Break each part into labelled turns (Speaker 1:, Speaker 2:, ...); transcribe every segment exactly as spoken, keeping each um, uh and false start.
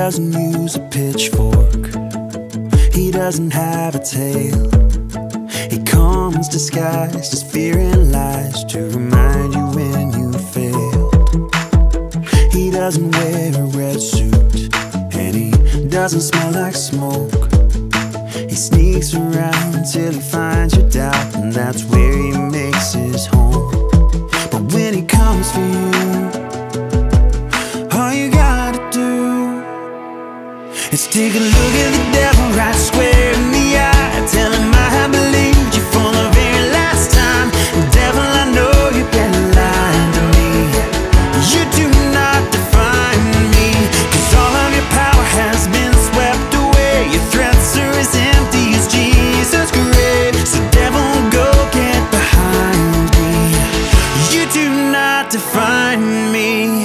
Speaker 1: doesn't use a pitchfork, he doesn't have a tail. He comes disguised as fear and lies to remind you when you failed. He doesn't wear a red suit, and he doesn't smell like smoke. He sneaks around till he finds your doubt, and that's where he makes his home. But when he comes for you, all you gotta do is take a look at the devil right square in the eye. Tell him I have believed you for the very last time. Devil, I know you've been lying to me. You do not define me, 'cause all of your power has been swept away. Your threats are as empty as Jesus' grave. So devil, go get behind me. You do not define me.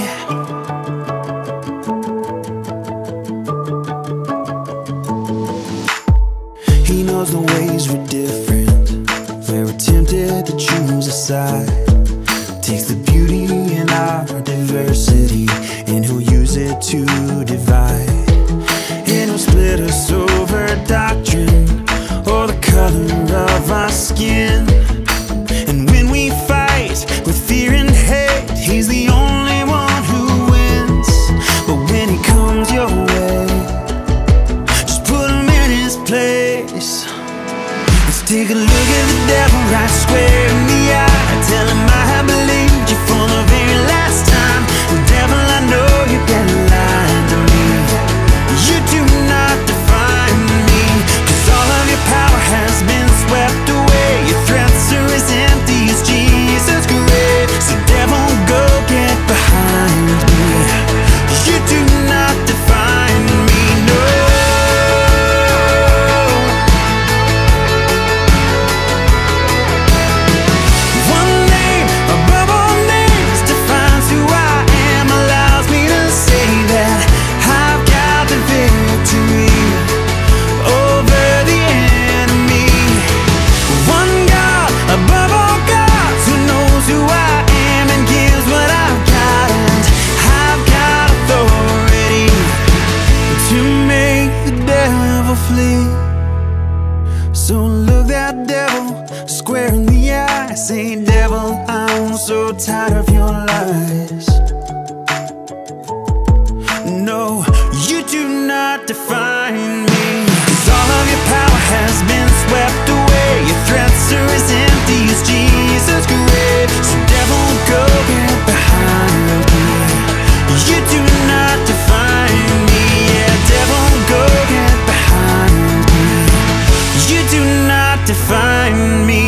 Speaker 1: He knows the ways we're different, we're tempted to choose a side. Takes the beauty in our diversity, and he'll use it to divide. And he'll split us over doctrine or the color of our skin. And when we fight with fear and hate, he's the only one who wins. But when he comes your way, just put him in his place. Let's take a look at the devil right square in the eye. Tell him I have believed you for the very last time. Devil, I know you've been lying to me. You do not define me, 'cause all of your power has been swept away. Your threats are as empty as Jesus' grave. So devil, go get behind me. You do not define me, no. One name above all names defines who I am, allows me to say that I've got the victory over the enemy. One God above all gods, who knows who I am and gives what I've got, and I've got authority to make the devil flee. So look that devil square in the eye, say, devil, I'm so tired of your lies. No, you do not define me, 'cause all of your power has been swept away. Your threats are as empty as Jesus' grave. So devil, go get behind me. You do not define me. Yeah, devil, go get behind me. You do not define me.